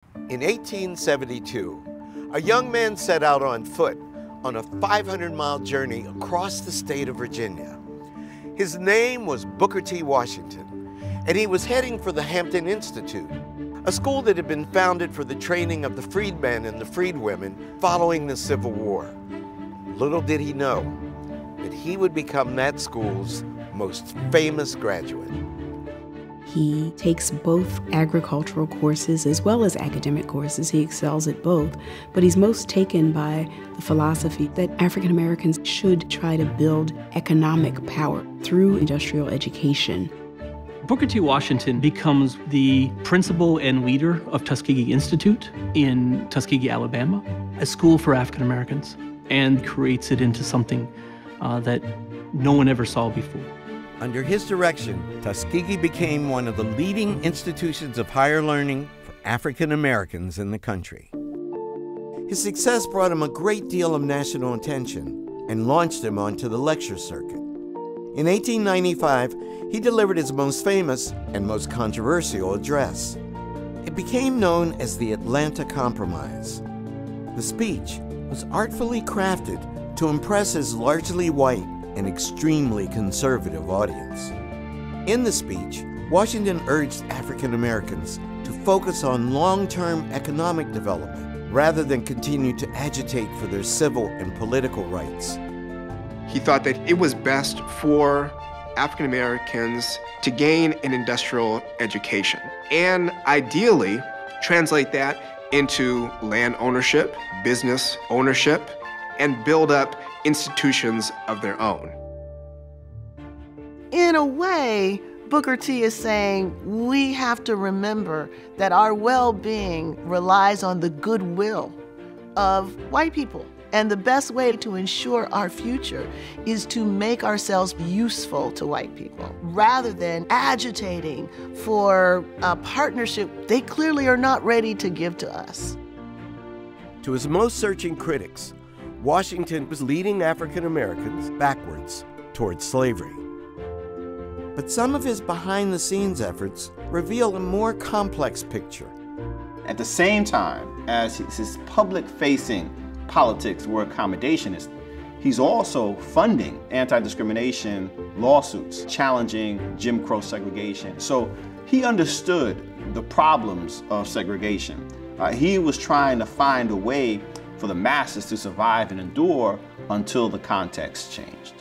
In 1872, a young man set out on foot on a 500-mile journey across the state of Virginia. His name was Booker T. Washington, and he was heading for the Hampton Institute, a school that had been founded for the training of the freedmen and the freedwomen following the Civil War. Little did he know that he would become that school's most famous graduate. He takes both agricultural courses as well as academic courses. He excels at both, but he's most taken by the philosophy that African Americans should try to build economic power through industrial education. Booker T. Washington becomes the principal and leader of Tuskegee Institute in Tuskegee, Alabama, a school for African Americans, and creates it into something that no one ever saw before. Under his direction, Tuskegee became one of the leading institutions of higher learning for African Americans in the country. His success brought him a great deal of national attention and launched him onto the lecture circuit. In 1895, he delivered his most famous and most controversial address. It became known as the Atlanta Compromise. The speech was artfully crafted to impress his largely white and extremely conservative audience. In the speech, Washington urged African Americans to focus on long-term economic development rather than continue to agitate for their civil and political rights. He thought that it was best for African Americans to gain an industrial education and ideally translate that into land ownership, business ownership, and build up institutions of their own. In a way, Booker T is saying we have to remember that our well-being relies on the goodwill of white people. And the best way to ensure our future is to make ourselves useful to white people rather than agitating for a partnership they clearly are not ready to give to us. To his most searching critics, Washington was leading African Americans backwards towards slavery. But some of his behind-the-scenes efforts reveal a more complex picture. At the same time as his public-facing politics were accommodationist, he's also funding anti-discrimination lawsuits challenging Jim Crow segregation. So he understood the problems of segregation. He was trying to find a way for the masses to survive and endure until the context changed.